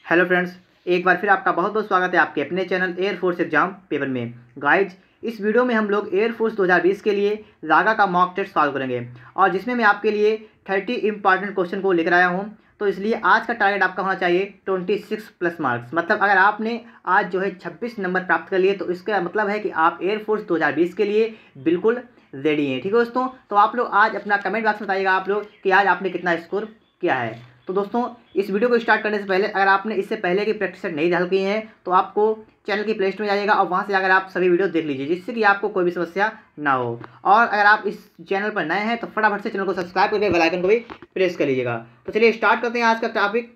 Hello friends, एक बार फिर आपका बहुत बहुत स्वागत है आपके अपने चैनल एयरफोर्स एग्जाम पेपर में। गाइज, इस वीडियो में हम लोग एयरफोर्स 2020 के लिए रागा का मॉक टेस्ट सॉल्व करेंगे और जिसमें मैं आपके लिए 30 इंपॉर्टेंट क्वेश्चन को लेकर आया हूं। तो इसलिए आज का टारगेट आपका होना चाहिए 26 प्लस मार्क्स। मतलब अगर आपने आज जो है 26 नंबर प्राप्त कर लिए तो इसका मतलब है कि आप एयरफोर्स 2020 के लिए बिल्कुल रेडी हैं। ठीक है दोस्तों, तो आप लोग आज अपना कमेंट बॉक्स में बताइएगा आप लोग कि आज आपने कितना स्कोर किया है। तो दोस्तों, इस वीडियो को स्टार्ट करने से पहले अगर आपने इससे पहले की प्रैक्टिस सेट नहीं डाल की है तो आपको चैनल की प्ले स्टोर में जाइएगा और वहां से अगर आप सभी वीडियो देख लीजिए जिससे कि आपको कोई भी समस्या ना हो। और अगर आप इस चैनल पर नए हैं तो फटाफट से चैनल को सब्सक्राइब करके बेल आइकन को भी प्रेस कर लीजिएगा। तो चलिए स्टार्ट करते हैं आज का टॉपिक।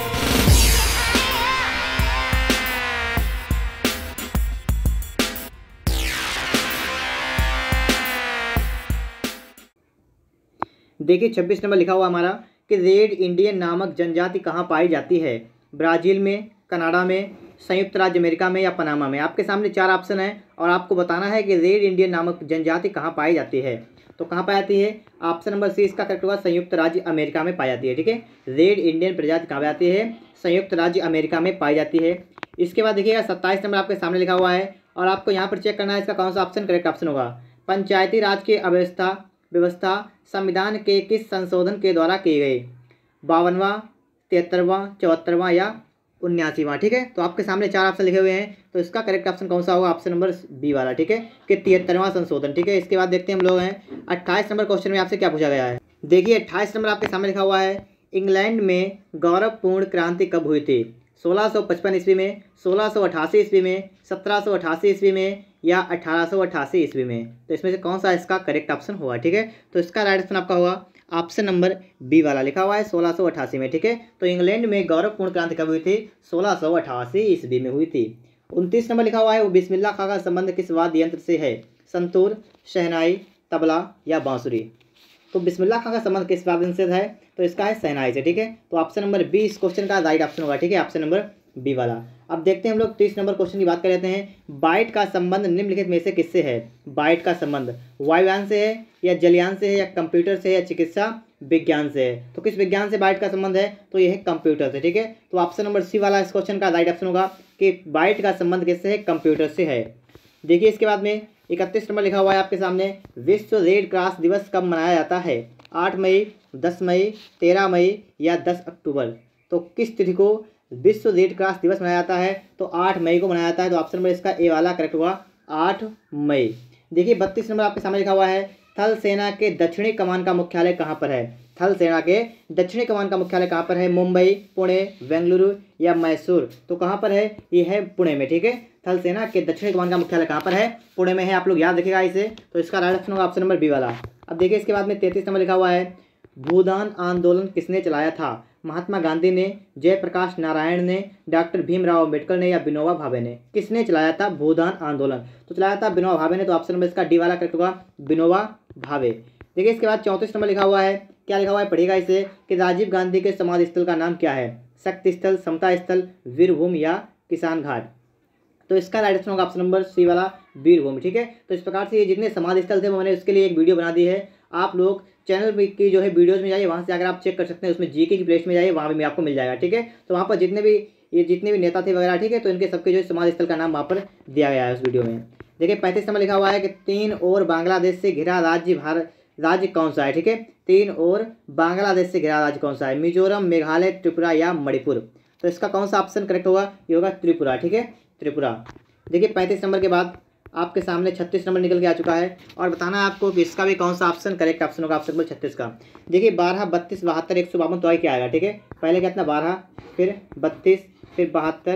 देखिए 26 नंबर लिखा हुआ हमारा कि रेड इंडियन नामक जनजाति कहाँ पाई जाती है? ब्राज़ील में, कनाडा में, संयुक्त राज्य अमेरिका में या पनामा में। आपके सामने 4 ऑप्शन है और आपको बताना है कि रेड इंडियन नामक जनजाति कहाँ पाई जाती है। तो कहाँ पाई जाती है? ऑप्शन नंबर सी इसका करेक्ट होगा, संयुक्त राज्य अमेरिका में पाई जाती है। ठीक है, रेड इंडियन प्रजाति कहाँ पाई जाती है? संयुक्त राज्य अमेरिका में पाई जाती है। इसके बाद देखिएगा 27 नंबर आपके सामने लिखा हुआ है और आपको यहाँ पर चेक करना है इसका कौन सा ऑप्शन करेक्ट ऑप्शन होगा। पंचायती राज की व्यवस्था संविधान के किस संशोधन के द्वारा की गई? 52वां, 73वां, 74वां या 79वां। ठीक है, तो आपके सामने 4 ऑप्शन लिखे हुए हैं तो इसका करेक्ट ऑप्शन कौन सा होगा? ऑप्शन नंबर बी वाला। ठीक है, कि 73वां संशोधन। ठीक है, इसके बाद देखते हैं हम लोग हैं 28 नंबर क्वेश्चन में आपसे क्या पूछा गया है। देखिए 28 नंबर आपके सामने लिखा हुआ है, इंग्लैंड में गौरवपूर्ण क्रांति कब हुई थी? 1655 ईस्वी में, 1688 ईस्वी में, 1788 ईस्वी में या 1888 ईस्वी में। तो इसमें से कौन सा इसका करेक्ट ऑप्शन होगा? ठीक है, तो इसका राइट ऑप्शन आपका होगा ऑप्शन नंबर बी वाला लिखा हुआ है 1688 में। ठीक है, तो इंग्लैंड में गौरवपूर्ण क्रांति कब हुई थी? 1688 ईस्वी में हुई थी। 29 नंबर लिखा हुआ है, वो बिस्मिल्लाह खां का संबंध किस वाद्य यंत्र से है? संतूर, शहनाई, तबला या बांसुरी। तो बिस्मिल्लाह खां का संबंध किस वाद्य से है? तो इसका है शहनाई से। ठीक है, तो ऑप्शन नंबर बी इस क्वेश्चन का राइट ऑप्शन होगा। ठीक है, ऑप्शन नंबर बी वाला। अब देखते हैं हम लोग 30 नंबर क्वेश्चन की बात कर लेते हैं। बाइट का संबंध निम्नलिखित में से किससे है? बाइट का संबंध वायुयान से है या जलयान से है या कंप्यूटर से है या चिकित्सा विज्ञान से है? तो किस विज्ञान से बाइट का संबंध है? तो यह है कंप्यूटर से। ठीक है, तो ऑप्शन नंबर सी वाला इस क्वेश्चन का राइट ऑप्शन होगा कि बाइट का संबंध किससे है? कंप्यूटर से है। देखिए इसके बाद में 31 नंबर लिखा हुआ है आपके सामने, विश्व रेड क्रॉस दिवस कब मनाया जाता है? 8 मई, 10 मई, 13 मई या 10 अक्टूबर। तो किस तिथि को विश्व रेड क्रॉस दिवस मनाया जाता है? तो 8 मई को मनाया जाता है। तो ऑप्शन नंबर इसका ए वाला करेक्ट होगा 8 मई। देखिए 32 नंबर आपके सामने लिखा हुआ है, थल सेना के दक्षिणी कमान का मुख्यालय कहाँ पर है? थल सेना के दक्षिणी कमान का मुख्यालय कहाँ पर है? मुंबई, पुणे, बेंगलुरु या मैसूर। तो कहाँ पर है? ये है पुणे में। ठीक है, थल सेना के दक्षिणी कमान का मुख्यालय कहाँ पर है? पुणे में है। आप लोग याद रखिएगा इसे। तो इसका राइट ऑप्शन होगा ऑप्शन नंबर बी वाला। अब देखिए इसके बाद में 33 नंबर लिखा हुआ है, भूदान आंदोलन किसने चलाया था? महात्मा गांधी ने, जयप्रकाश नारायण ने, डॉक्टर भीमराव अम्बेडकर ने या विनोबा भावे ने। किसने चलाया था भूदान आंदोलन? तो चलाया था विनोबा भावे ने। तो ऑप्शन नंबर इसका डी वाला करेक्ट होगा, विनोबा भावे। देखिए इसके बाद 34 नंबर लिखा हुआ है, क्या लिखा हुआ है पढ़िएगा इसे, कि राजीव गांधी के समाधि स्थल का नाम क्या है? शक्ति स्थल, समता स्थल, वीरभूमि या किसान घाट। तो इसका राइट ऑप्शन होगा ऑप्शन नंबर सी वाला, वीरभूमि। ठीक है, तो इस प्रकार से ये जितने समाधि स्थल थे वो मैंने उसके लिए एक वीडियो बना दी है। आप लोग चैनल की जो है वीडियोज़ में जाइए, वहाँ से अगर आप चेक कर सकते हैं, उसमें जीके की प्लेलिस्ट में जाइए, वहाँ भी आपको मिल जाएगा। ठीक है, तो वहाँ पर जितने भी नेता थे वगैरह, ठीक है, तो इनके सबके जो है समाधि स्थल का नाम वहाँ पर दिया गया है उस वीडियो में। देखिए 35 नंबर लिखा हुआ है कि 3 और बांग्लादेश से घिरा राज्य कौन सा है? ठीक है, 3 और बांग्लादेश से घिरा राज्य कौन सा है? मिजोरम, मेघालय, त्रिपुरा या मणिपुर। तो इसका कौन सा ऑप्शन करेक्ट होगा? ये होगा त्रिपुरा। ठीक है, त्रिपुरा। देखिए 35 नंबर के बाद आपके सामने 36 नंबर निकल के आ चुका है और बताना है आपको कि इसका भी कौन सा ऑप्शन करेक्ट ऑप्शन होगा ऑप्शन नंबर 36 का। देखिए 12, 32, 72, 152 तो आगे क्या आएगा? ठीक है, पहले क्या था 12, फिर 32, फिर 72,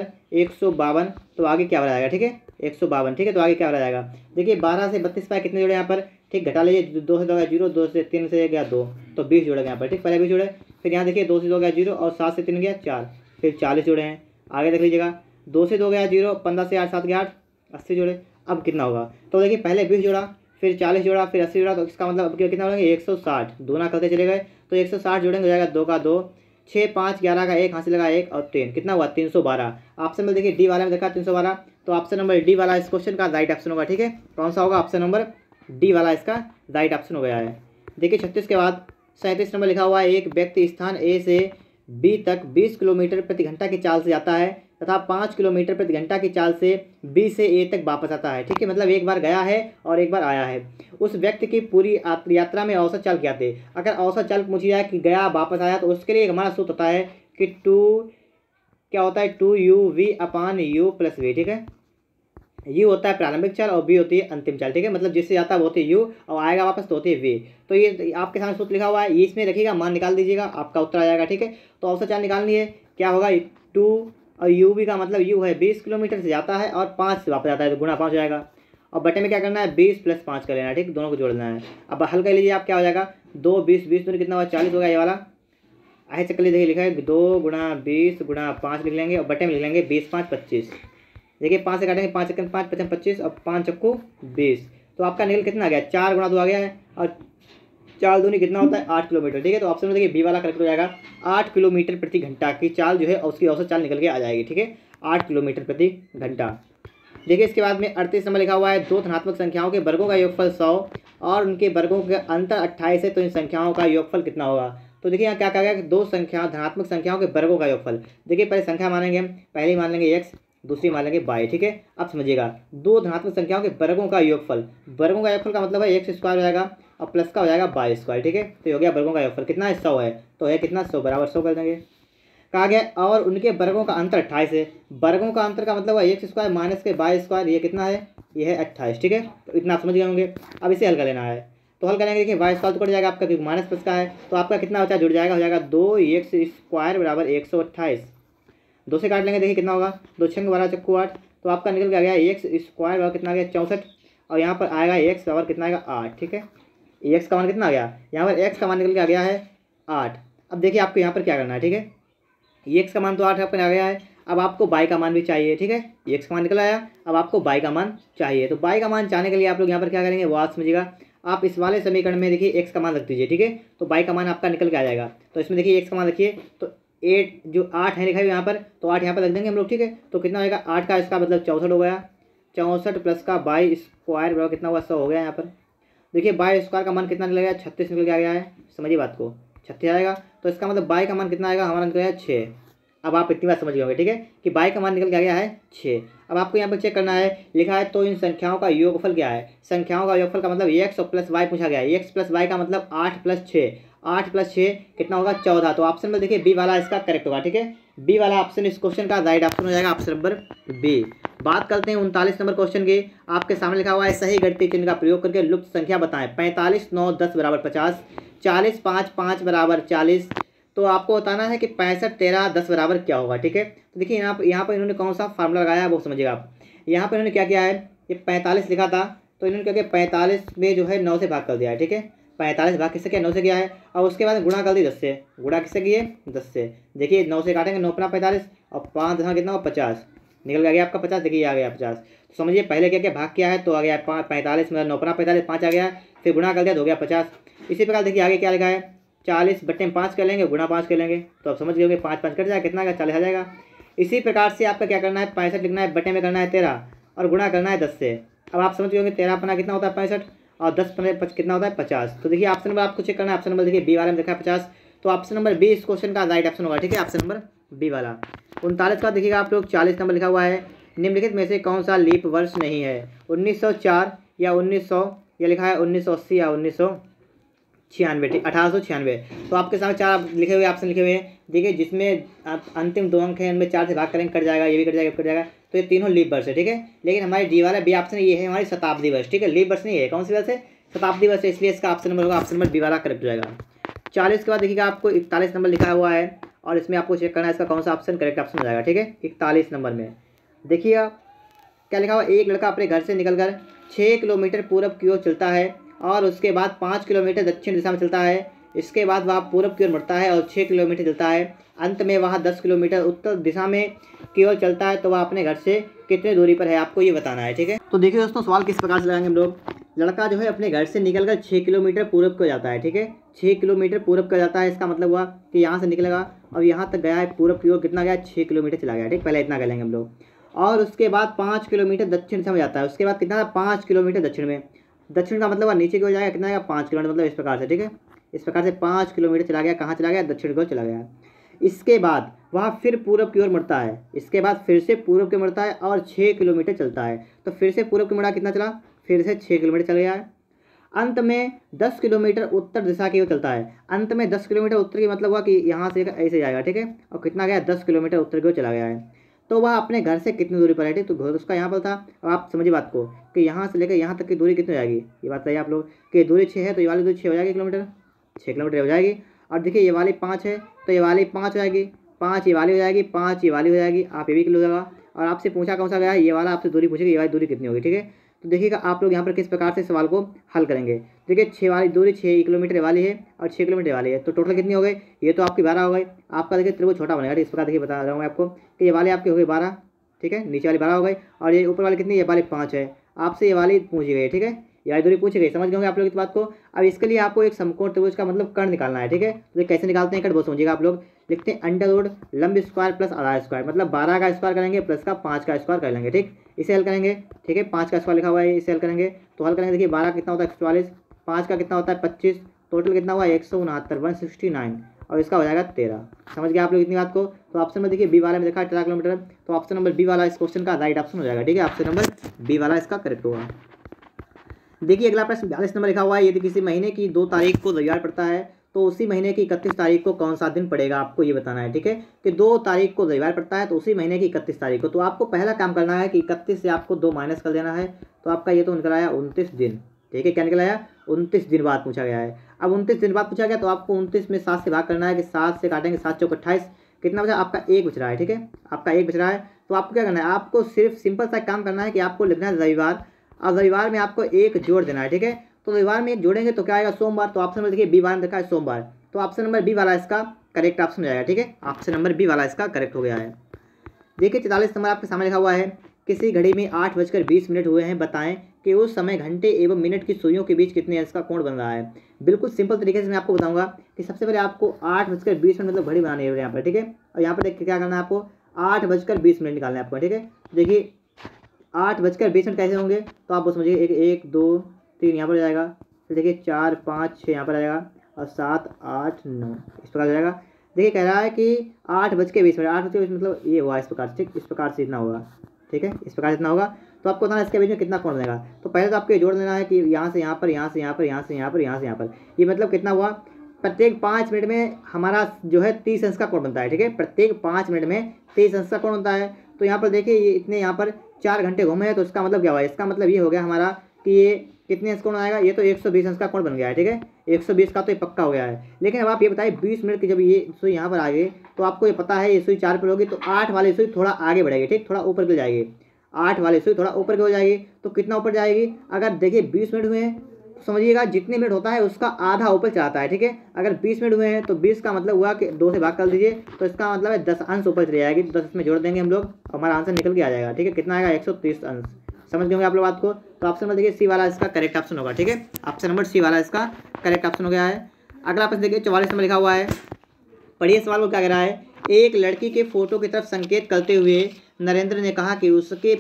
152 तो आगे क्या हो जाएगा? ठीक है, 152। ठीक है, तो आगे क्या हो जाएगा? देखिए 12 से 32 पाए कितने जुड़े यहाँ पर? ठीक, घटा लीजिए, 2 से 2 गया 0, 2 से 3 से गया 2, तो 20 जुड़े यहाँ पर। ठीक, पहले 20 जुड़े, फिर यहाँ देखिए 2 से 2 गया 0 और 7 से 3 गया 4, फिर 40 जुड़े हैं। आगे देख लीजिएगा, 2 से 2 गया 0, 15 से 8, 7 गया 8, 80 जुड़े। अब कितना होगा? तो देखिए पहले 20 जोड़ा, फिर 40 जोड़ा, फिर 80 जोड़ा, तो इसका मतलब अब कितना होंगे? 160। दोना करते चले गए तो 160 जोड़ेंगे हो जाएगा 2 का 2, 6, 5, 11 का 1, हाथ से लगा 1 और 3, कितना हुआ? 312। ऑप्शन में देखिए डी वाले में देखा 312, तो ऑप्शन नंबर डी वाला इस क्वेश्चन का राइट ऑप्शन होगा। ठीक है, कौन सा होगा? ऑप्शन नंबर डी वाला इसका राइट ऑप्शन हो गया है। देखिए 36 के बाद 37 नंबर लिखा हुआ है, एक व्यक्ति स्थान ए से बी तक 20 किलोमीटर प्रति घंटा की चाल से जाता है तथा 5 किलोमीटर प्रति घंटा की चाल से बी से ए तक वापस आता है। ठीक है, मतलब एक बार गया है और एक बार आया है। उस व्यक्ति की पूरी यात्रा में औसत चाल क्या थे। अगर औसत चाल पूछी जाए कि गया वापस आया, तो उसके लिए हमारा सूत्र होता है कि क्या होता है 2uv/u+v। ठीक है, यू होता है प्रारंभिक चाल और वी होती है अंतिम चाल। ठीक है, मतलब जिससे जाता है वो होती है यू और आएगा वापस तो होती है वी। तो ये आपके सामने सूत्र लिखा हुआ है, ये इसमें रखिएगा, मान निकाल दीजिएगा, आपका उत्तर आ जाएगा। ठीक है, तो औसत चाल निकालनी है, क्या होगा 2 और यू वी का मतलब यू है 20 किलोमीटर से जाता है और 5 से वापस आता है, तो गुणा 5 हो जाएगा। और बटे में क्या करना है 20 + 5 कर लेना है। ठीक, दोनों को जोड़ना है। अब हल कर लीजिए आप, क्या हो जाएगा 2 20 20 दूनी कितना होगा 40 होगा ये वाला। ऐसे कर लीजिए, लिखा है 2 × 20 × 5 लिख लेंगे और बटे में लिख लेंगे 20 × 5 = 25। देखिए 5 से काटेंगे, 5 × 5 = 25 और 5 × 20। तो आपका निकल कितना आ गया 4 × 2 आ गया है और 4 दूनी कितना होता है 8 किलोमीटर। ठीक है, तो ऑप्शन में देखिए बी वाला करेक्ट हो जाएगा। 8 किलोमीटर प्रति घंटा की चाल जो है उसकी औसत चाल निकल के आ जाएगी। ठीक है, 8 किलोमीटर प्रति घंटा। देखिए इसके बाद में 38 नंबर लिखा हुआ है, दो धनात्मक संख्याओं के वर्गों का योगफल 100 और उनके वर्गों का अंतर 28 है, तो इन संख्याओं का योगफल कितना होगा। तो देखिए यहाँ क्या कहा गया कि दो धनात्मक संख्याओं के वर्गों का योगफल। देखिए पहले संख्या मानेंगे हम, पहले मान लेंगे x, दूसरी मान लेंगे y। ठीक है, अब समझिएगा दो धनात्मक संख्याओं के वर्गों का योगफल। वर्गों का योगफल का मतलब है x² हो जाएगा और प्लस का हो जाएगा y²। ठीक है, तो हो गया वर्गों का योगफल कितना है 100 है, तो है कितना 100 बराबर 100 कर देंगे। कहा गया और उनके वर्गों का अंतर 28 है। वर्गों का अंतर का मतलब है x² माइनस के y², ये कितना है ये है 28। ठीक है, तो इतना आप समझ गए होंगे। अब इसे हल कर लेना है, तो हल करेंगे। देखिए y² तो कट जाएगा आपका, क्योंकि माइनस प्लस का है, तो आपका कितना बचा जुड़ जाएगा, हो जाएगा 2x² = 128। 2 से काट लेंगे, देखिए कितना होगा 2 × 12 = 8, तो आपका निकल के आ गया x² बराबर कितना आ गया 64 और यहाँ पर आएगा x बराबर कितना आएगा 8। ठीक है, x का मान कितना आ गया, यहाँ पर x का मान निकल के आ गया है 8। अब देखिए आपको यहाँ पर क्या करना है। ठीक है, x का मान तो 8 आपका आ गया है, अब आपको y का मान भी चाहिए। ठीक है, x का मान निकल आया, अब आपको y का मान चाहिए। तो y का मान चाहने के लिए आप लोग यहाँ पर क्या करेंगे वो आप समझिएगा। आप इस वाले समीकरण में देखिए x का मान रख दीजिए। ठीक है, तो y का मान आपका निकल के आ जाएगा। तो इसमें देखिए x का मान रखिए, तो 8 जो 8 है लिखा है यहाँ पर, तो 8 यहाँ पर रख देंगे हम लोग। ठीक है, तो कितना होगा 8 का इसका मतलब 64 हो गया, 64 प्लस का y² बराबर कितना हुआ 100 हो गया। यहाँ पर देखिए y² का मान कितना निकल गया 36 निकल के आ गया है, समझिए बात को 36 आएगा, तो इसका मतलब y का मान कितना आएगा हमारा निकल गया 6। अब आप इतनी बात समझ गए होंगे। ठीक है, कि y का मान निकल के आ गया है 6। अब आपको यहाँ पर चेक करना है, लिखा है तो इन संख्याओं का योगफल क्या है। संख्याओं का योगफल का मतलब x और प्लस y पूछा गया है। x + y का मतलब 8 + 6, 8 + 6 कितना होगा 14। तो ऑप्शन में देखिए बी वाला इसका करेक्ट होगा। ठीक है, बी वाला ऑप्शन इस क्वेश्चन का राइट ऑप्शन हो जाएगा, ऑप्शन नंबर बी। बात करते हैं 39 नंबर क्वेश्चन की। आपके सामने लिखा हुआ है सही गणितीय चिन्ह का प्रयोग करके लुप्त संख्या बताएं। 45 9 10 = 50, 40 5 5 = 40। तो आपको बताना है कि 65 13 10 बराबर क्या होगा। ठीक है, तो देखिए यहाँ पर इन्होंने कौन सा फार्मूला लगाया है वो समझिएगा आप। यहाँ पर इन्होंने क्या किया है, ये 45 लिखा था, तो इन्होंने क्या किया 45 में जो है 9 से भाग कर दिया है। ठीक है, 45 भाग किससे किया 9 से किया है, और उसके बाद गुणा कर दी 10 से। गुणा किससे किए 10 से। देखिए 9 से काटेंगे 9 × 45 और 5 10 कितना हो 50, निकल गया आपका 50। देखिए आ गया 50। तो समझिए पहले क्या भाग किया है, तो आ गया 45 में 9 × 45 5 आ गया, फिर गुणा कर दिया तो हो गया 50। इसी प्रकार देखिए आगे क्या लिखा है 40 बटे में 5 कर लेंगे, गुणा 5 कर लेंगे, तो आप समझ गए 5 5 कट जाएगा, कितना आ 40 आ जाएगा। इसी प्रकार से आपका क्या करना है 65 लिखना है, बटे में करना है 13 और गुणा करना है 10 से। अब आप समझ गए 13 अपना कितना होता है 65 और 10 पंजे कितना होता है 50। तो देखिए ऑप्शन नंबर आपको चेक करना है, ऑप्शन नंबर देखिए बी वाले में देखा है 50, तो ऑप्शन नंबर बी इस क्वेश्चन का राइट ऑप्शन होगा। ठीक है, ऑप्शन नंबर बी वाला। 39 का देखिएगा आप लोग 40 नंबर लिखा हुआ है, निम्नलिखित में से कौन सा लीप वर्ष नहीं है। 1904 या 1900 या लिखा है 1980 या 1996, 1896। तो आपके सामने 4 लिखे हुए ऑप्शन लिखे हुए हैं। देखिए जिसमें आप अंतिम 2 अंक हैं उनमें 4 से भाग करेंगे कट जाएगा, ये भी कट जाएगा कट जाएगा, तो ये तीनों लीप वर्ष है। ठीक है, लेकिन हमारे डी वाला बी ऑप्शन ये है हमारी शताब्दी वर्ष। ठीक है, लीप वर्ष नहीं है, कौन सी वर्ष है शताब्दी वर्ष है, इसलिए इसका ऑप्शन नंबर होगा ऑप्शन नंबर बी वाला करेक्ट हो जाएगा। 40 के बाद देखिएगा आपको 41 नंबर लिखा हुआ है और इसमें आपको चेक करना है इसका कौन सा ऑप्शन करेक्ट ऑप्शन हो जाएगा। ठीक है, 41 नंबर में देखिएगा क्या लिखा हुआ, एक लड़का अपने घर से निकलकर 6 किलोमीटर पूरब की ओर चलता है और उसके बाद 5 किलोमीटर दक्षिण दिशा में चलता है। इसके बाद वह पूरब की ओर मुड़ता है और 6 किलोमीटर चलता है। अंत में वह 10 किलोमीटर उत्तर दिशा में की ओर चलता है, तो वह अपने घर से कितनी दूरी पर है आपको ये बताना है। ठीक है, तो देखिए दोस्तों सवाल किस प्रकार से लगाएंगे हम लोग। लड़का जो है अपने घर से निकलकर 6 किलोमीटर पूरब को जाता है। ठीक है, 6 किलोमीटर पूरब को जाता है, इसका मतलब हुआ कि यहाँ से निकलेगा और यहाँ तक गया है पूरब की ओर, कितना गया 6 किलोमीटर चला गया। ठीक, पहले इतना कर लेंगे हम लोग। और उसके बाद 5 किलोमीटर दक्षिण दिशा में जाता है, उसके बाद कितना 5 किलोमीटर दक्षिण में, दक्षिण का मतलब नीचे की ओर जाएगा, कितना आएगा 5 किलोमीटर, मतलब इस प्रकार से। ठीक है, इस प्रकार से 5 किलोमीटर चला गया, कहाँ चला गया दक्षिण की ओर चला गया। इसके बाद वह फिर पूरब की ओर मुड़ता है, इसके बाद फिर से पूरब की ओर मुड़ता है और 6 किलोमीटर चलता है। तो फिर से पूरब की मुड़ा कितना चला, फिर से 6 किलोमीटर चल गया है। अंत में 10 किलोमीटर उत्तर दिशा की ओर चलता है। अंत में 10 किलोमीटर उत्तर की मतलब हुआ कि यहाँ से ऐसे जाएगा, ठीक है, और कितना गया, 10 किलोमीटर उत्तर की ओर चला गया है। तो वह अपने घर से कितनी दूरी पर है, ठीक, तो घर उसका यहाँ पर था। अब आप समझिए बात को कि यहाँ से लेकर यहाँ तक की दूरी कितनी हो जाएगी, ये बात बताइए आप लोग कि दूरी 6 है तो ये वाली दूरी 6 हो जाएगी किलोमीटर, 6 किलोमीटर हो जाएगी। और देखिए ये वाली 5 है तो ये वाली 5 हो जाएगी, 5 ये वाली हो जाएगी, 5 ये वाली हो जाएगी, आप ये भी किलो होगा। और आपसे पूछा कौन सा गया, ये वाला आपसे दूरी पूछेगी, ये वाली दूरी कितनी होगी, ठीक है। तो देखिएगा आप लोग यहाँ पर किस प्रकार से सवाल को हल करेंगे। देखिए 6 वाली दूरी 6 किलोमीटर वाली है और 6 किलोमीटर वाली है, तो टोटल कितनी हो गई, ये तो आपकी 12 हो गई। आपका देखिए त्रिभुज छोटा बनेगा, इस प्रकार देखिए बता रहा हूँ मैं आपको कि ये वाली आपकी हो गई 12, ठीक है, नीचे वाली 12 हो गई और ये ऊपर वाली कितनी, ये वाली 5 है। आपसे ये वाली पूछी गई, ठीक है, ये वाली दूरी पूछी गई, समझ गए आप लोग इस बात को। अब इसके लिए आपको एक समकोण त्रिभुज का मतलब कर्ण निकालना है, ठीक है। तो ये कैसे निकालते हैं कर्ण, बहुत समझिएगा आप लोग। लिखते हैं अंडर रूट लंब स्क्वायर प्लस आधा स्क्वायर, मतलब 12 का स्क्वायर करेंगे प्लस का 5 का स्क्वायर कर लेंगे, ठीक। इसे हल करेंगे, ठीक है, 5 का स्क्वायर लिखा हुआ है, इसे हल करेंगे तो हल करेंगे। देखिए 12 कितना होता है 144, 5 का कितना होता है 25, टोटल कितना हुआ 169 और इसका हो जाएगा 13। समझ गए आप लोग इतनी बात को। तो ऑप्शन में देखिए बी वाले में देखा 18 किलोमीटर, तो ऑप्शन नंबर बी वाला इस क्वेश्चन का राइट ऑप्शन हो जाएगा, ठीक है, ऑप्शन नंबर बी वाला इसका करेक्ट होगा। देखिए अगला प्रश्न 42 नंबर लिखा हुआ है, यदि किसी महीने की 2 तारीख को रविवार पड़ता है तो उसी महीने की 31 तारीख को कौन सा दिन पड़ेगा, आपको ये बताना है, ठीक है, कि 2 तारीख को रविवार पड़ता है तो उसी महीने की 31 तारीख को। तो आपको पहला काम करना है कि 31 से आपको 2 माइनस कर देना है, तो आपका ये तो निकल आया 29 दिन, ठीक है, क्या निकल आया 29 दिन बाद पूछा गया है। अब 29 दिन बाद पूछा गया तो आपको 29 में 7 से भाग करना है कि 7 से काटेंगे 7 चौक 28, कितना बचा, आपका 1 बच रहा है, ठीक है, आपका 1 बच रहा है। तो आपको क्या करना है, आपको सिर्फ सिंपल सा काम करना है कि आपको लिखना है रविवार, और रविवार में आपको 1 जोड़ देना है, ठीक है। तो रविवार में 1 जोड़ेंगे तो क्या आएगा सोमवार, तो ऑप्शन नंबर देखिए बी वाला में देखा है सोमवार, तो ऑप्शन नंबर बी वाला इसका करेक्ट ऑप्शन हो जाएगा, ठीक है, ऑप्शन नंबर बी वाला इसका करेक्ट हो गया है। देखिए 44 नंबर आपके सामने लिखा हुआ है, किसी घड़ी में 8:20 हुए हैं, बताएं कि उस समय घंटे एवं मिनट की सुइयों के बीच कितने अंश का कोण बन रहा है। बिल्कुल सिंपल तरीके से मैं आपको बताऊंगा कि सबसे पहले आपको 8:20 मतलब घड़ी बनानी है यहाँ पर, ठीक है, और यहाँ पर देखिए क्या करना है, आपको 8:20 निकालना है आपको, ठीक है। देखिए 8:20 कैसे होंगे, तो आप समझिए 1 2 3 यहाँ पर हो जाएगा, फिर देखिए 4 5 6 यहाँ पर आ जाएगा और 7 8 9 इस प्रकार हो जाएगा। देखिए कह रहा है कि 8:20 8:20 मतलब ये हुआ इस प्रकार से, ठीक, इस प्रकार से इतना होगा, ठीक है, इस प्रकार से इतना होगा। तो आपको बताना इसके बीच में कितना कोण बनेगा। तो पहले तो आपको ये जोड़ लेना है कि यहाँ से यहाँ पर, यहाँ से यहाँ पर, यहाँ से यहाँ पर, यहाँ से यहाँ पर, ये मतलब कितना हुआ, प्रत्येक 5 मिनट में हमारा जो है 30 अंश का कोण बनता है, ठीक है, प्रत्येक 5 मिनट में 30 अंश का कोण बनता है। तो यहाँ पर देखिए ये इतने यहाँ पर 4 घंटे घूमे हैं, तो इसका मतलब क्या हुआ, इसका मतलब ये हो गया हमारा कि ये कितने अंश कोण आएगा, ये तो 120 अंश का कोण बन गया है, ठीक है, 120 का तो ये पक्का हो गया है। लेकिन अब आप ये बताइए 20 मिनट की जब ये सुई यहाँ पर आ गई तो आपको ये पता है ये सुई 4 पर होगी, तो 8 वाली सुई थोड़ा आगे बढ़ेगी, ठीक, थोड़ा ऊपर गिर जाएगी, 8 वाली सुई थोड़ा ऊपर की हो जाएगी। तो कितना ऊपर जाएगी, अगर देखिए 20 मिनट हुए हैं समझिएगा जितने मिनट होता है उसका आधा ऊपर चलाता है, ठीक है। अगर 20 मिनट हुए हैं तो 20 का मतलब हुआ कि 2 से भाग कर दीजिए, तो इसका मतलब है 10 अंश ऊपर चली जाएगी, तो 10 इसमें जोड़ देंगे हम लोग, हमारा आंसर निकल के आ जाएगा, ठीक है, कितना आएगा 130 अंश। समझ गए आप लोग बात को। तो ऑप्शन नंबर देखिए सी वाला इसका करेक्ट ऑप्शन होगा, ठीक है, ऑप्शन नंबर सी वाला इसका करेक्ट ऑप्शन हो गया है। अगला प्रश्न देखिए 44 नंबर लिखा हुआ है, पढ़िए सवाल को क्या कह रहा है। एक लड़की के फोटो की तरफ संकेत करते हुए नरेंद्र ने कहा कि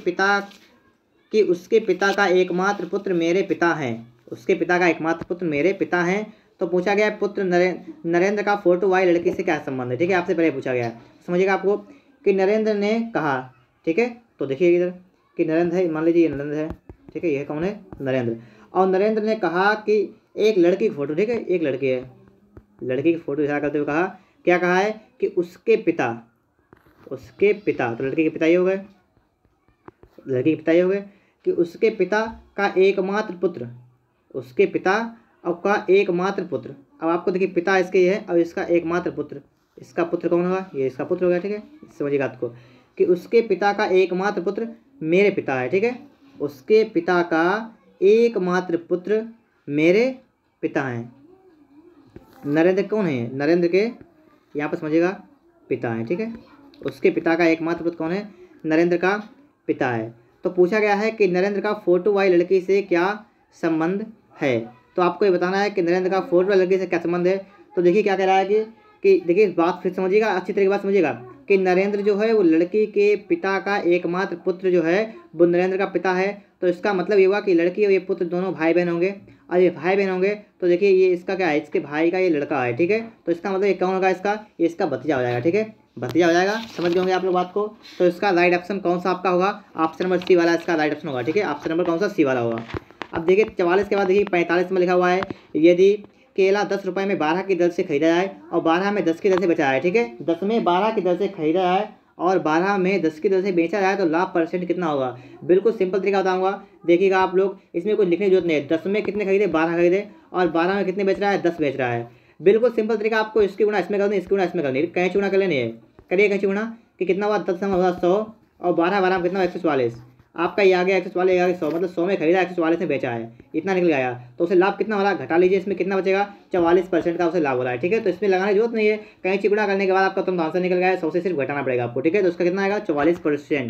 उसके पिता का एकमात्र पुत्र मेरे पिता हैं, उसके पिता का एकमात्र पुत्र मेरे पिता हैं। तो पूछा गया पुत्र नरेंद्र का फोटो वाली लड़की से क्या संबंध है, ठीक है, आपसे पहले पूछा गया है। समझिएगा आपको कि नरेंद्र ने कहा, ठीक है, तो देखिए इधर कि नरेंद्र है, मान लीजिए ये नरेंद्र है, ठीक है, यह कौन है नरेंद्र, और नरेंद्र ने कहा कि एक लड़की की फोटो, ठीक है, एक लड़की है, लड़की की फोटो इशारा करते हुए कहा, क्या कहा है कि उसके पिता, तो लड़के के पिता ही हो गए, लड़के के पिता ही हो गए कि उसके पिता का एकमात्र पुत्र, उसके पिता और का एकमात्र पुत्र। अब आपको देखिए पिता इसके ये है और इसका एकमात्र पुत्र, इसका पुत्र कौन होगा, ये इसका पुत्र हो गया, ठीक है, समझिएगा आपको कि उसके पिता का एकमात्र पुत्र मेरे पिता है, ठीक है, उसके पिता का एकमात्र पुत्र मेरे पिता हैं। नरेंद्र कौन है, नरेंद्र के यहाँ पर समझिएगा पिता है, ठीक है, उसके पिता का एकमात्र पुत्र कौन है, नरेंद्र का पिता है। तो पूछा गया है कि नरेंद्र का फोटो वाली लड़की से क्या संबंध है। तो आपको ये बताना है कि नरेंद्र का फोटो वाली लड़की से क्या संबंध है। तो देखिए क्या कह रहा है कि देखिए बात फिर समझिएगा, अच्छी तरीके बात समझिएगा कि नरेंद्र जो है वो लड़की के पिता का एकमात्र पुत्र जो है वो नरेंद्र का पिता है। तो इसका मतलब ये हुआ कि लड़की और ये पुत्र दोनों भाई बहन होंगे और ये भाई बहन होंगे तो देखिए ये इसका क्या है, इसके भाई का ये लड़का है, ठीक है। तो इसका मतलब ये कौन होगा, इसका ये इसका भतीजा हो जाएगा, ठीक है, भतीजा हो जाएगा। समझ गए होंगे आप लोग बात को। तो इसका राइट ऑप्शन कौन सा आपका होगा, ऑप्शन नंबर सी वाला इसका राइट ऑप्शन होगा, ठीक है। ऑप्शन नंबर कौन सा, सी वाला होगा। अब देखिए 44 के बाद देखिए 45 में लिखा हुआ है, यदि केला 10 रुपये में 12 की दर से खरीदा जाए और 12 में 10 की दर से बेचा जाए, ठीक है। 10 में 12 की दर से खरीदा जाए और 12 में 10 की दर से बेचा जाए तो लाभ परसेंट कितना होगा। बिल्कुल सिंपल तरीका बताऊंगा, देखिएगा आप लोग, इसमें कुछ लिखने की जरूरत नहीं है। 10 में कितने खरीदे, 12 खरीदे, और 12 में कितने बेच रहा है, 10 बेच रहा है। बिल्कुल सिंपल तरीका, आपको इसकी गुणा इसमें करनी, इसकी गुणा इसमें करनी, कहीं चुना कर लेनी है। करिए कहीं चुना कि कितना हुआ, 10 हुआ 100 और 12 में कितना 144। आपका ये आ गया 144, ये आ गया 100, मतलब 100 में खरीदा 144 में बेचा है, इतना निकल गया। तो उसे लाभ कितना हो रहा है, घटा लीजिए, इसमें कितना बचेगा, 44% का उसे लाभ हो रहा है, ठीक है। तो इसमें लगाने की जरूरत नहीं है, कहीं चिगुणा करने के बाद आपका तुरंत आंसर निकल गया है, 100 से सिर्फ घटाना पड़ेगा आपको, ठीक है। तो उसका कितना आएगा, 44%।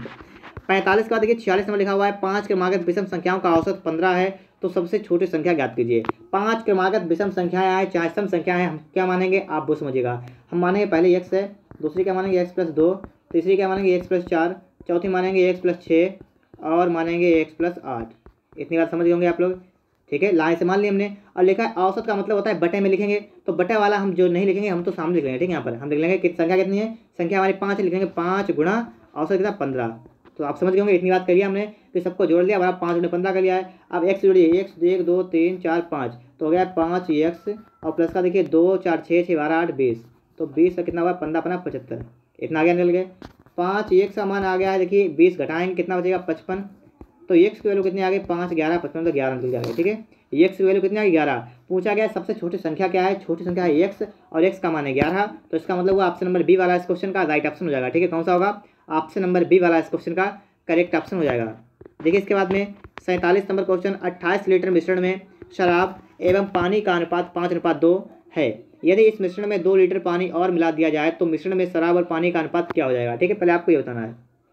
45 के बाद देखिए 46 में लिखा हुआ है, 5 क्रमागत विषम संख्याओं का औसत 15 है तो सबसे छोटी संख्या ज्ञात कीजिए। 5 क्रमागत विषम संख्याएं आए चाहे सम संख्या है, हम क्या मानेंगे आप वो समझिएगा। हम मानेंगे पहले x है, दूसरी क्या मानेंगे x+2, तीसरी क्या मानेंगे x+4, चौथी मानेंगे x+6 और मानेंगे x+8। इतनी बात समझ गए होंगे आप लोग, ठीक है। लाइन से मान लिया हमने। और लिखा है औसत का मतलब होता है बटे में लिखेंगे, तो बटे वाला हम जो नहीं लिखेंगे हम तो सामने लिख लेंगे, ठीक है। यहाँ पर हम लिख लेंगे कि संख्या कितनी है, संख्या हमारी 5 लिखेंगे, 5 गुणा औसत कितना 15। तो आप समझ गए होंगे, इतनी बात करिए हमने कि सबको जोड़ लिया, बराबर 5 गुणे 15 कर लिया है। अब x जोड़िए, x 1 2 3 4 5 तो हो गया 5x और प्लस का देखिए 2 4 6 6 12 8 20, तो 20 का कितना हुआ 15 अपना 75, इतना आ गया निकल गए। 5x का मान आ गया है, देखिए 20 घटाएंगे कितना बचेगा 55, तो x की वैल्यू कितनी आ गई 5 11 55, तो 11 निकल जाएगा, ठीक है। x की वैल्यू कितनी आ गई 11। पूछा गया सबसे छोटी संख्या क्या है, छोटी संख्या है x और x का मान है 11, तो इसका मतलब वो ऑप्शन नंबर बी वाला इस क्वेश्चन का राइट ऑप्शन हो जाएगा, ठीक है। कौन सा होगा, ऑप्शन नंबर बी वाला इस क्वेश्चन का करेक्ट ऑप्शन हो जाएगा। देखिए इसके बाद में 47 नंबर क्वेश्चन, 28 लीटर मिश्रण में शराब एवं पानी का अनुपात 5:2 है, यदि इस मिश्रण में 2 लीटर पानी और मिला दिया जाए तो मिश्रण में शराब और पानी का अनुपात क्या हो जाएगा, ठीक है। पहले आपको ये बताना है,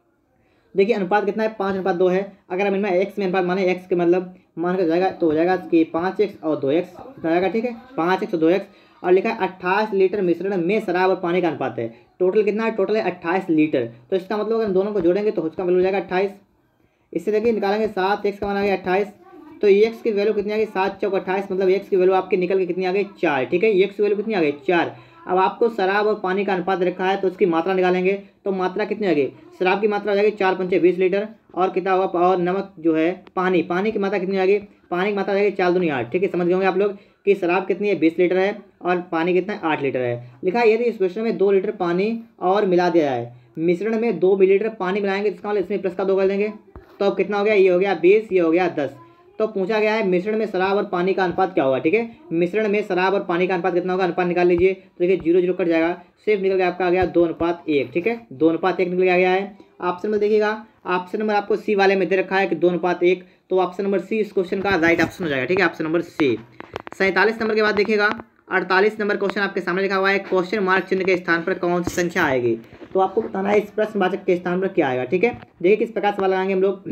देखिए अनुपात कितना है 5:2 है। अगर हम इनमें x में अनुपात माने, x के मतलब मान कर जाएगा तो हो जाएगा कि 5x और 2x कितना आएगा, ठीक है, 5x और 2x। और लिखा है 28 लीटर मिश्रण में शराब और पानी का अनुपात है, टोटल कितना है, टोटल है 28 लीटर। तो इसका मतलब अगर हम दोनों को जोड़ेंगे तो उसका वैल्यू हो जाएगा 28। इससे देखिए निकालेंगे 7x का मान आ गया 28, तो x की वैल्यू कितनी आ गई 7 चौक 28, मतलब x की वैल्यू आपकी निकल के कितनी आ गई 4, ठीक है। x की वैल्यू कितनी आ गई 4। अब आपको शराब और पानी का अनुपात रखा है तो उसकी मात्रा निकालेंगे, तो मात्रा कितनी आ गई, शराब की मात्रा आ जाएगी 4 पंचे 20 लीटर, और कितना होगा, और नमक जो है पानी की मात्रा कितनी आ गई, पानी की मात्रा आ जाएगी 4 दूनी 8, ठीक है। समझ गए होंगे आप लोग कि शराब कितनी है 20 लीटर है और पानी कितना है 8 लीटर है। लिखा है यदि इस मिश्रण में 2 लीटर पानी और मिला दिया जाए, मिश्रण में 2 मिलीलीटर पानी मिलाएंगे, इसका मतलब इसमें प्लस का 2 कर देंगे, तो अब कितना हो गया, ये हो गया 20, ये हो गया 10। तो पूछा गया है मिश्रण में शराब और पानी का अनुपात क्या होगा, ठीक है। मिश्रण में शराब और पानी का अनुपात कितना होगा, अनुपात निकाल लीजिए, तो देखिए 0 0 कट जाएगा, सिर्फ निकल गया आपका आ गया 2:1, ठीक है, 2:1 निकल गया है। ऑप्शन में देखिएगा, ऑप्शन नंबर आपको सी वाले में दे रखा है कि 2:1, तो ऑप्शन नंबर सी इस क्वेश्चन का राइट ऑप्शन हो जाएगा, ठीक है, ऑप्शन नंबर सी। 47 नंबर के बाद देखिएगा 48 नंबर क्वेश्चन आपके सामने लिखा हुआ है, क्वेश्चन मार्क चिन्ह के स्थान पर कौन सी संख्या आएगी। तो आपको बताना है इस प्रश्नवाचक के स्थान पर क्या आएगा, ठीक है। देखिए किस प्रकार सवाल लगाएंगे हम लोग,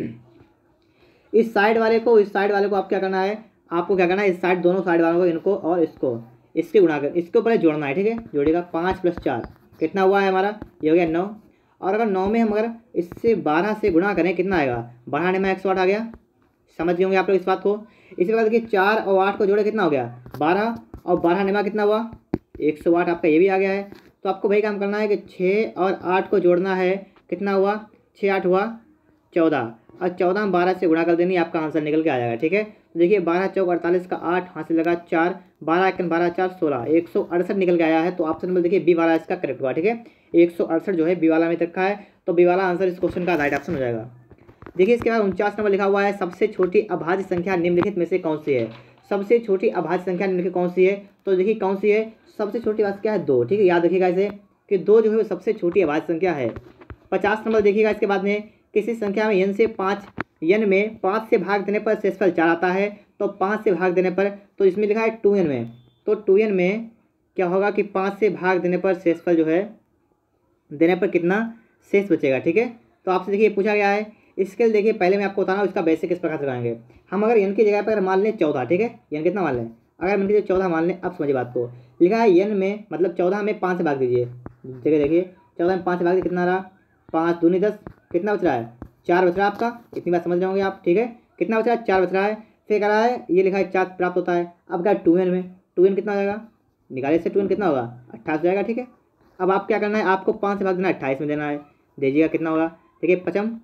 इस साइड वाले को इस साइड वाले को आप क्या करना है, आपको क्या करना है, इस साइड दोनों साइड वालों को, इनको और इसको, इसके गुणा कर, इसके ऊपर जोड़ना है, ठीक है। जोड़ेगा 5 + 4 कितना हुआ है हमारा, ये हो गया 9, और अगर 9 में हम अगर इससे 12 से गुणा करें कितना आएगा, बढ़ाने में 108 आ गया। समझ गए होंगे आप लोग इस बात को। इसी प्रकार देखिए 4 और 8 को जोड़े कितना हो गया 12, और 12 निमा कितना हुआ 108, आपका ये भी आ गया है। तो आपको वही काम करना है कि 6 और 8 को जोड़ना है, कितना हुआ 6 8 हुआ 14, और 14 में 12 से गुणा कर देनी, आपका आंसर निकल के आ जाएगा, ठीक है। तो देखिए 12 चौक 48 का 8 हासिल लगा 4, 12 1 12 4 16, 168 निकल के आया है। तो ऑप्शन नंबर देखिए बी वाला इसका करेक्ट हुआ, ठीक है, 168 जो है बी वाला में रखा है, तो बी वाला आंसर इस क्वेश्चन का राइट ऑप्शन हो जाएगा। देखिए इसके बाद 49 नंबर लिखा हुआ है, सबसे छोटी अभाज्य संख्या निम्नलिखित में से कौन सी है। सबसे छोटी अभाज्य संख्या निम्नलिखित कौन सी है, तो देखिए कौन सी है, सबसे छोटी बात क्या है 2, ठीक है, याद रखिएगा इसे कि 2 जो है वो सबसे छोटी अभाज्य संख्या है। 50 नंबर देखिएगा इसके बाद में, किसी संख्या में n से 5 n में 5 से भाग देने पर शेषफल 4 आता है, तो 5 से भाग देने पर, तो इसमें लिखा है 2n में, तो 2n में क्या होगा कि 5 से भाग देने पर शेषफल जो है देने पर कितना शेष बचेगा, ठीक है। तो आपसे देखिए पूछा गया है, इसके लिए देखिए पहले मैं आपको बताना इसका बेसिक किस प्रकार से लगाएंगे। हम अगर n की जगह पर मान लें 14, ठीक है, n कितना मान लें, अगर हम इनकी 14 मान लें, अब समझिए बात को, लिखा है n में मतलब 14 में 5 से भाग दीजिए, जगह देखिए 14 में 5 से भाग दीजिए, कितना रहा 5 दूनी 10, कितना बच रहा है 4 बच रहा है आपका, इतनी बात समझ रहे होंगे आप, ठीक है, कितना बच रहा है 4 बच रहा है। फिर कह रहा है ये लिखा है 4 प्राप्त होता है। अब क्या 2n में 2n कितना हो जाएगा, निकाले से 2n कितना होगा 28 हो जाएगा। ठीक है, अब आप क्या करना है, आपको 5 से भाग देना 28 में देना है, दीजिएगा कितना होगा। देखिए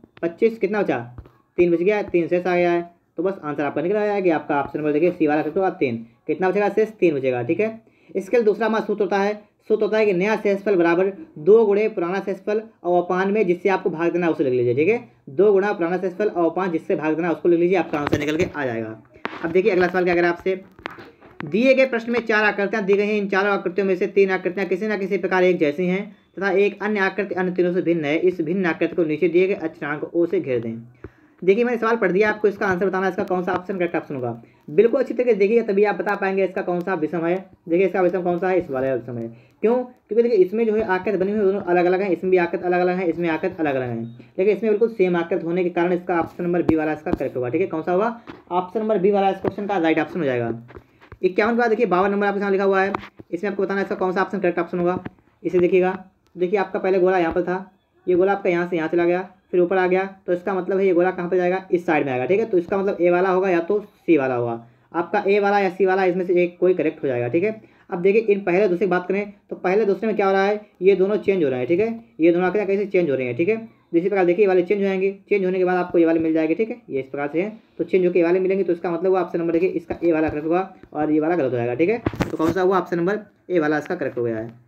25 कितना बचा 3 बच गया, 3 शेष आ गया है, तो बस आंसर आपका निकल आया कि आपका ऑप्शन नंबर देखिए सी वाला करेक्ट होगा 3। कितना बचेगा शेष 3 बचेगा। ठीक है, इसके लिए दूसरा हमारा सूत्र होता है कि नया शेषफल बराबर 2 गुणे पुराना शेषफल और अपान में जिससे आपको भाग देना उसे लिख लीजिए। ठीक है, 2 गुणा पुराना शेषफल और अपान जिससे भाग देना उसको लिख लीजिए, आपका आंसर निकल के आ जाएगा। अब देखिए अगला सवाल क्या करें आपसे, दिए गए प्रश्न में 4 आकृतियां दी गई हैं। इन चारों आकृतियों में से 3 आकृतियां किसी न किसी प्रकार एक जैसी हैं तथा एक अन्य आकृति अन्य तीनों से भिन्न है। इस भिन्न आकृति को नीचे दिए गए अक्षरांक ओ से घेर दें। देखिए मैंने सवाल पढ़ दिया, आपको इसका आंसर बताना है, इसका कौन सा ऑप्शन करेक्ट ऑप्शन होगा। बिल्कुल अच्छी तरीके से देखिए तभी आप बता पाएंगे इसका कौन सा विषम है। देखिए इसका विषम कौन सा है, इस वाले विषम है। क्यों, क्योंकि देखिए इसमें जो है आकृति बनी हुई दोनों अलग अलग है, इसमें भी आकृति अलग अलग है, इसमें आकृति अलग अलग है, लेकिन इसमें बिल्कुल सेम आकृति होने के कारण इसका ऑप्शन नंबर बी वाला इसका करेक्ट होगा। ठीक है, कौन सा होगा, ऑप्शन नंबर बी वाला इस क्वेश्चन का राइट ऑप्शन हो जाएगा। 51 के बाद देखिए 52 नंबर आपके सामने लिखा हुआ है, इसमें आपको बताना है इसका कौन सा ऑप्शन करेक्ट ऑप्शन होगा। इसे देखिएगा, देखिए आपका पहले गोला यहाँ पर था, ये गोला आपका यहाँ से यहाँ चला गया फिर ऊपर आ गया, तो इसका मतलब है ये गोला कहाँ पर जाएगा, इस साइड में आएगा। ठीक है, तो इसका मतलब ए वाला होगा या तो सी वाला होगा, आपका ए वाला या सी वाला इसमें से एक कोई करेक्ट हो जाएगा। ठीक है, अब देखिए इन पहले दूसरे की बात करें तो पहले दूसरे में क्या हो रहा है, ये दोनों चेंज हो रहे हैं। ठीक है, ये दोनों आकर कैसे चेंज हो रहे हैं। ठीक है, इसी प्रकार देखिए ये वाले चेंज हो जाएंगे, चेंज होने के बाद आपको ये वाले मिल जाएंगे। ठीक है, ये इस प्रकार से है, तो चेंज होकर ये वाले मिलेंगे, तो इसका मतलब हुआ ऑप्शन नंबर देखिए इसका ए वाला करेक्ट होगा और ये वाला गलत हो जाएगा। ठीक है, तो कौन सा हुआ, ऑप्शन नंबर ए वाला इसका करेक्ट हो गया है।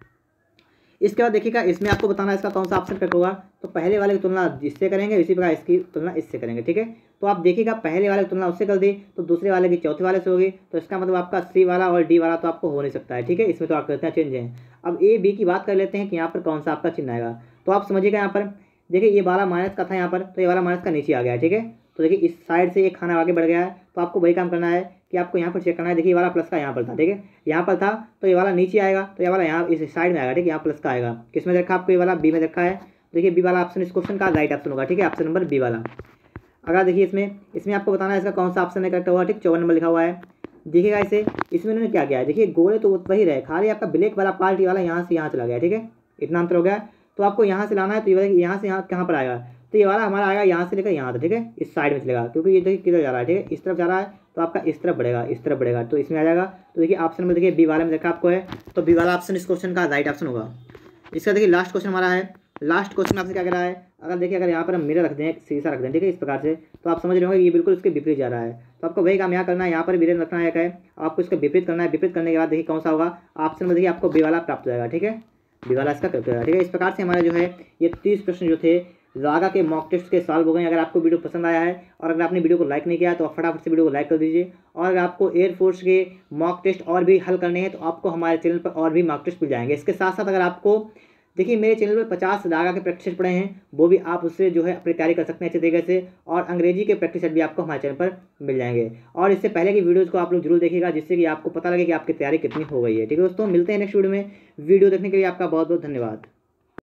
इसके बाद देखिएगा इसमें आपको बताना है इसका कौन सा ऑप्शन करेक्ट होगा, तो पहले वाले की तुलना इससे करेंगे, इसी प्रकार इसकी तुलना इससे करेंगे। ठीक है, तो आप देखिएगा पहले वाले की तुलना उससे कर दी तो दूसरे वाले की चौथे वाले से होगी, तो इसका मतलब आपका सी वाला और डी वाला तो आपको हो नहीं सकता है। ठीक है, इसमें तो आकृतियाँ चेंज हैं। अब ए बी की बात कर लेते हैं कि यहाँ पर कौन सा आपका चिन्ह आएगा, तो आप समझिएगा यहाँ पर देखिए ये वाला माइनस का था यहाँ पर, तो ये वाला माइनस का नीचे आ गया है। ठीक है, तो देखिए इस साइड से एक खाना आगे बढ़ गया है, तो आपको वही काम करना है कि आपको यहाँ पर चेक करना है। देखिए ये वाला प्लस का यहाँ पर था, ठीक है, यहाँ पर था तो ये वाला नीचे आएगा, तो ये वाला यहाँ इस साइड में आएगा। ठीक है, यहाँ प्लस का आएगा, किस में रखा आपको, ये वाला बी में रखा है। देखिए बी वाला ऑप्शन इस क्वेश्चन का राइट ऑप्शन होगा। ठीक है, ऑप्शन नंबर बी वाला। अगर देखिए इसमें आपको बताना है इसका कौन सा ऑप्शन है करेक्ट होगा। ठीक, 54 नंबर लिखा हुआ है। देखिएगा इसे, इसमें इन्होंने क्या किया है, देखिए गोले तो वही रहे, खाली आपका ब्लैक वाला पार्ट वाला यहाँ से यहाँ चला गया। ठीक है, इतना अंतर हो गया, तो आपको यहाँ से लाना है, तो ये यहाँ से यहाँ कहाँ पर आएगा, तो ये वाला हमारा आएगा यहाँ से लेकर यहाँ तक। ठीक है, इस साइड में चलेगा, क्योंकि ये देखिए किधर जा रहा है। ठीक है, इस तरफ जा रहा है, तो आपका इस तरफ बढ़ेगा, इस तरफ बढ़ेगा, तो इसमें आ जाएगा। तो देखिए ऑप्शन में देखिए बी वाले में देखा आपको है, तो बी वाला ऑप्शन इस क्वेश्चन का राइट ऑप्शन होगा। इसका देखिए लास्ट क्वेश्चन हमारा है। लास्ट क्वेश्चन आपसे क्या कह रहा है, अगर यहाँ पर हम मिरर रख दें, शीशा रख दें, ठीक है, इस प्रकार से, तो आप समझ रहे होंगे ये बिल्कुल उसके विपरीत जा रहा है, तो आपको वही काम यहाँ करना है, यहाँ पर मिरर रखना है, आपको इसका विपरीत करना है। विपरीत करने के बाद देखिए कौन सा होगा, ऑप्शन में देखिए आपको बी वाला प्राप्त हो जाएगा। ठीक है, बी वाला इसका प्राप्त हो जाएगा। ठीक है, इस प्रकार से हमारे जो है ये 30 प्रश्न जो थे रागा के मॉक टेस्ट के सॉल्व हो गए। अगर आपको वीडियो पसंद आया है और अगर आपने वीडियो को लाइक नहीं किया तो आप फटाफट से वीडियो को लाइक कर दीजिए। और अगर आपको एयरफोर्स के मॉक टेस्ट और भी हल करने हैं तो आपको हमारे चैनल पर और भी मॉक टेस्ट मिल जाएंगे। इसके साथ साथ अगर आपको देखिए मेरे चैनल पर 50 रागा के प्रैक्टिस पड़े हैं, वो भी आप उससे जो है अपनी तैयारी कर सकते हैं अच्छे तरीके से। और अंग्रेजी के प्रैक्टिस सेट भी आपको हमारे चैनल पर मिल जाएंगे। और इससे पहले की वीडियोज़ को आप लोग जरूर देखिएगा, जिससे कि आपको पता लगे कि आपकी तैयारी कितनी हो गई है। ठीक है दोस्तों, मिलते हैं नेक्स्ट वीडियो में। वीडियो देखने के लिए आपका बहुत बहुत धन्यवाद।